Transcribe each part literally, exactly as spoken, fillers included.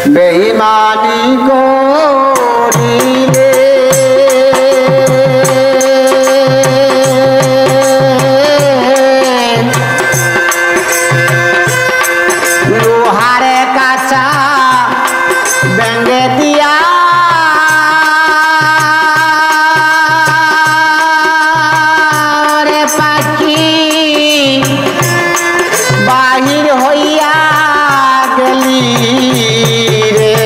বেঈমানি করিলে লোহারে কাঁচা ব্যাঙে দিয়া রে পাখি বাহির হইয়া গেলি রে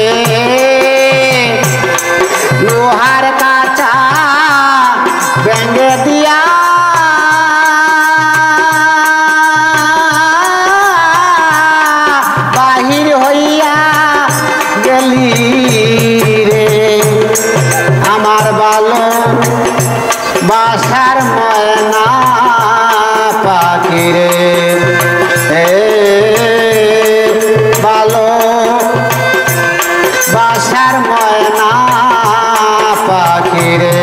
লোহার কাঁচা ব্যাঙে দিয়া বাহির হইয়া গেলি রে আমার ভালো বাসার ময়না পাখি রে ভালো বাসার ময়না পাখি রে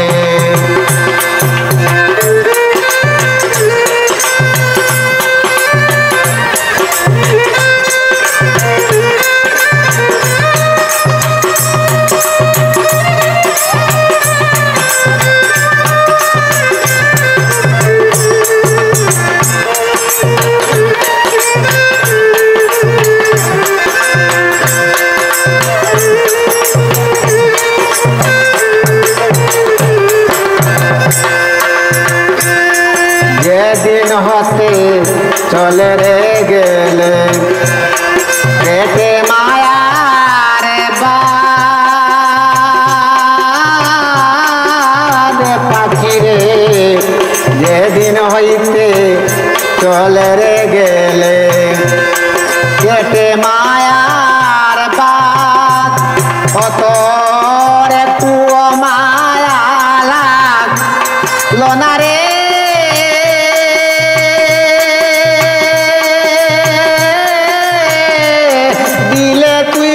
যেদিন হতে চলে রে গেলে পেটে মায়ার বাদ পাখি রে যেদিন হইতে চলে রে গেলে পেটে মায়ার বাদ কত রে তুও মায়া লাগলো না রে দিলে তুই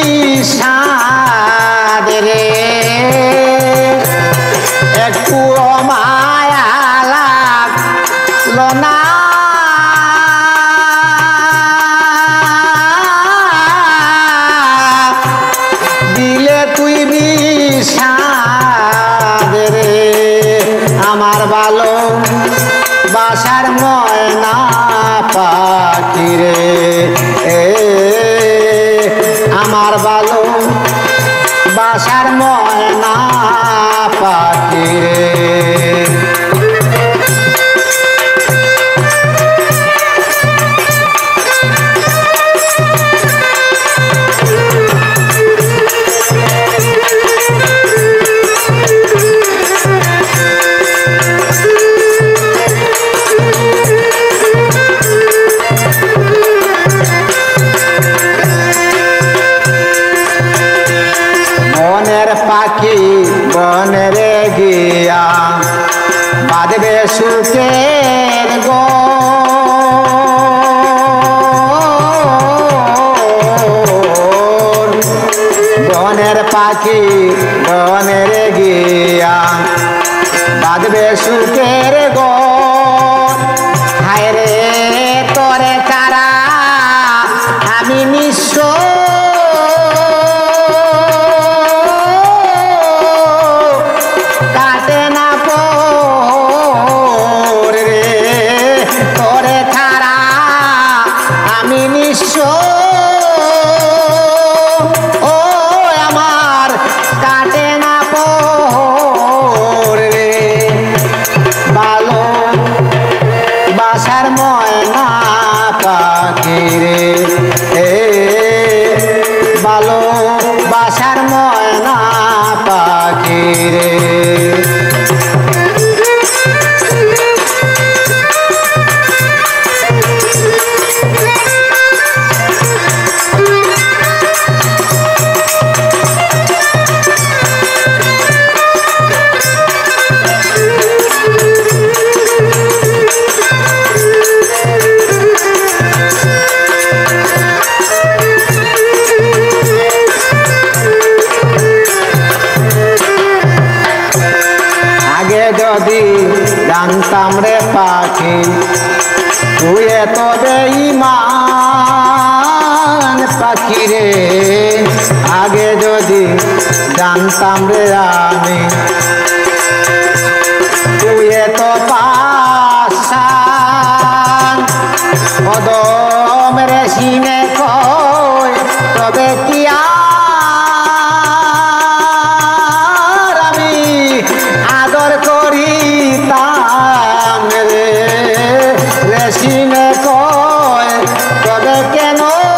বিষাদ রে একটু মায়া লাগলো না দিলে তুই বিষাদ রে আমার ভালো বাসার ময়না পাখি রে আমার ভালো বাসার ময়না পাখি রে পাখি বনে গিয়া বাঁধবে সুখের গো বনের পাখি বনে গিয়া বাঁধবে সুখের গো হায় রে তোরে তারা আমি নিঃস্ব ও আমার কাটে না পোরে ভালো বাসার ময়না পাখি রে ভালো বাসার ময়না পাখি রে যদি জানতাম রে পাখি তুই এত বেঈমান পাখি রে আগে যদি জানতাম রে আমি তুই এত পাশান কদম রে সিনে কই তবে কি আর আমি আদর করিতাম রে রে সিনে কই তবে কেন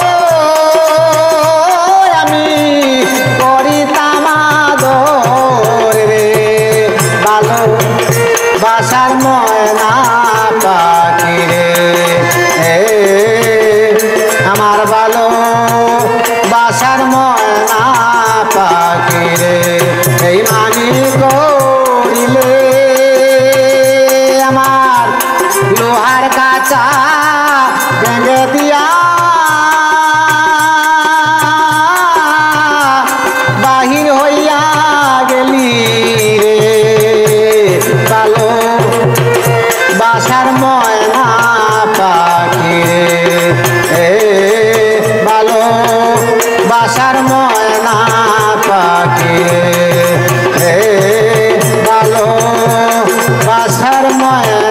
আমি করিতাম আদর রে ভালো বাসার ময়না পাখি রে আমার ভালো বাসার ময়না পাখি রে এই মানি করিলে আমার লোহার কাঁচা ভেঙে দিয়া বাহির হইয়া গেলি রে ভালো বাসার ময়না পাখি রে ভালো বাসার ময়না পাখি রে ভালো বাসার ময়না